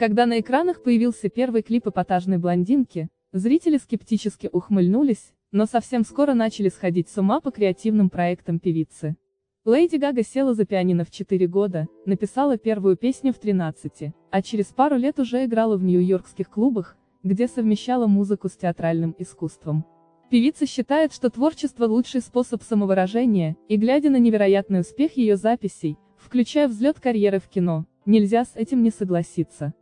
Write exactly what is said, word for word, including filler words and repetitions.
Когда на экранах появился первый клип эпатажной блондинки, зрители скептически ухмыльнулись, но совсем скоро начали сходить с ума по креативным проектам певицы. Леди Гага села за пианино в четыре года, написала первую песню в тринадцати, а через пару лет уже играла в нью-йоркских клубах, где совмещала музыку с театральным искусством. Певица считает, что творчество – лучший способ самовыражения, и глядя на невероятный успех ее записей, включая взлет карьеры в кино, нельзя с этим не согласиться.